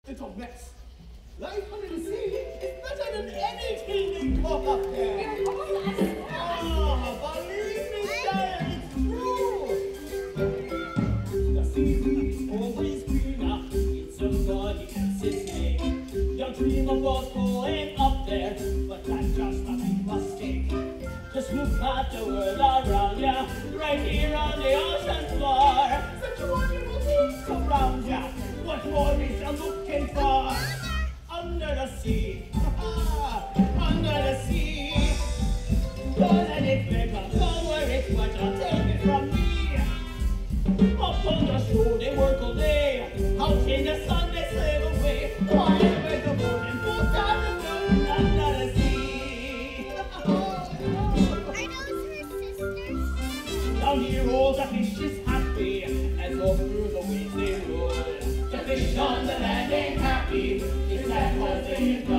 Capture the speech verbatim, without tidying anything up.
It's a mess. Life under the sea is better than anything they cook up there. Oh, believe me, child, it's true. The seaweed is always greener in somebody else's lake. You dream about going up there, but that's just a big mistake. Just look at the world around ya, right here on the ocean floor. Such wonderful things around ya. What more is you looking for? Under the sea, under the sea. Don't let it break up, don't worry, but you'll take it from me. Up on the shore they work all day, out in the sun they sail away. Why make the boat and put down the moon under the sea? Are those her sisters? Down here all the fish is happy, as all through the waves they roll. The fish on the land ain't happy, is that what they